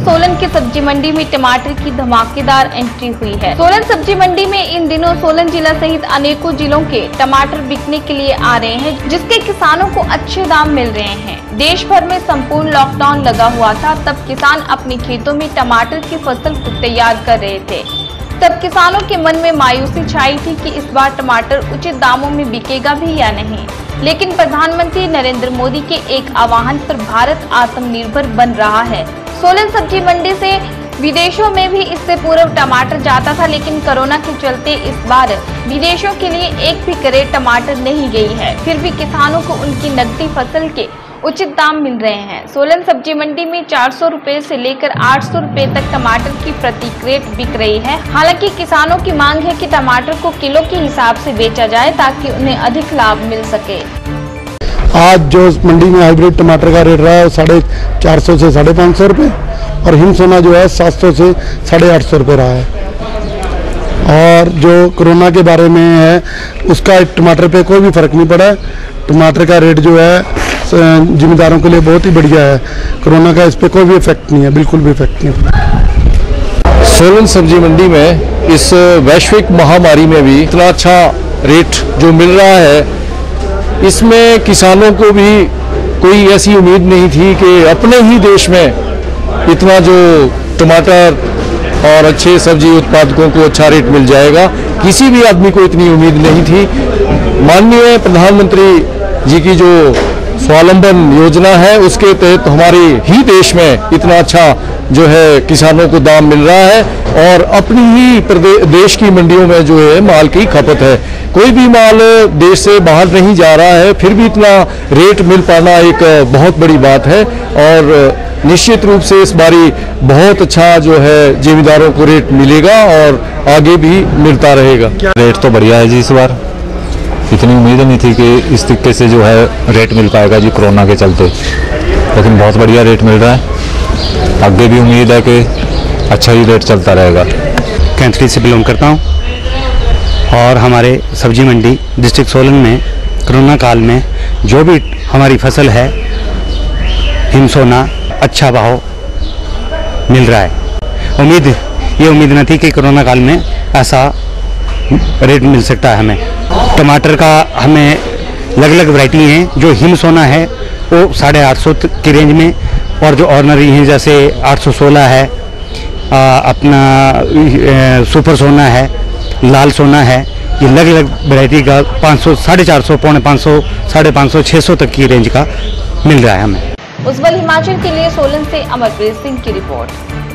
सोलन की सब्जी मंडी में टमाटर की धमाकेदार एंट्री हुई है। सोलन सब्जी मंडी में इन दिनों सोलन जिला सहित अनेकों जिलों के टमाटर बिकने के लिए आ रहे हैं, जिसके किसानों को अच्छे दाम मिल रहे हैं। देश भर में संपूर्ण लॉकडाउन लगा हुआ था, तब किसान अपने खेतों में टमाटर की फसल को तैयार कर रहे थे। तब किसानों के मन में मायूसी छाई थी कि इस बार टमाटर उचित दामों में बिकेगा भी या नहीं। लेकिन प्रधानमंत्री नरेंद्र मोदी के एक आह्वान पर भारत आत्मनिर्भर बन रहा है। सोलन सब्जी मंडी से विदेशों में भी इससे पूर्व टमाटर जाता था, लेकिन कोरोना के चलते इस बार विदेशों के लिए एक भी करेट टमाटर नहीं गई है। फिर भी किसानों को उनकी नकदी फसल के उचित दाम मिल रहे हैं। सोलन सब्जी मंडी में 400 रुपए से लेकर 800 रुपए तक टमाटर की प्रति क्रेट बिक रही है। हालांकि किसानों की मांग है कि टमाटर को किलो के हिसाब से बेचा जाए ताकि उन्हें अधिक लाभ मिल सके। आज जो मंडी में हाइब्रिड टमाटर का रेट रहा है 450 से 550 रुपये और हिमसोना जो है 700 से 850 रुपये रहा है। और जो कोरोना के बारे में है उसका टमाटर पे कोई भी फर्क नहीं पड़ा। टमाटर का रेट जो है जिम्मेदारों के लिए बहुत ही बढ़िया है। कोरोना का इस पे कोई भी इफेक्ट नहीं है, बिल्कुल भी इफेक्ट नहीं। सोलन सब्जी मंडी में इस वैश्विक महामारी में भी इतना अच्छा रेट जो मिल रहा है, इसमें किसानों को भी कोई ऐसी उम्मीद नहीं थी कि अपने ही देश में इतना जो टमाटर और अच्छे सब्जी उत्पादकों को अच्छा रेट मिल जाएगा। किसी भी आदमी को इतनी उम्मीद नहीं थी। माननीय प्रधानमंत्री जी की जो स्वावलंबन योजना है उसके तहत हमारे ही देश में इतना अच्छा जो है किसानों को दाम मिल रहा है और अपनी ही देश की मंडियों में जो है माल की खपत है। कोई भी माल देश से बाहर नहीं जा रहा है, फिर भी इतना रेट मिल पाना एक बहुत बड़ी बात है और निश्चित रूप से इस बारी बहुत अच्छा जो है जिम्मेदारों को रेट मिलेगा और आगे भी मिलता रहेगा। रेट तो बढ़िया है जी, इस बार इतनी उम्मीद नहीं थी कि इस तरीके से जो है रेट मिल पाएगा जी कोरोना के चलते, लेकिन बहुत बढ़िया रेट मिल रहा है। आगे भी उम्मीद है कि अच्छा ही रेट चलता रहेगा। कैंथरी से बिलोंग करता हूँ और हमारे सब्जी मंडी डिस्ट्रिक्ट सोलन में कोरोना काल में जो भी हमारी फसल है हिमसोना अच्छा भाव मिल रहा है। ये उम्मीद न थी कि कोरोना काल में ऐसा रेट मिल सकता है हमें। टमाटर का हमें अलग अलग वैरायटी हैं। जो हिमसोना है वो 850 की रेंज में और जो ऑर्डिनरी है जैसे 816 है, अपना सुपर सोना है, लाल सोना है, ये अलग अलग वैरायटी का 500, 450, 550, 550, 600 तक की रेंज का मिल रहा है हमें। उज्ज्वल हिमाचल के लिए सोलन से अमरप्रीत सिंह की रिपोर्ट।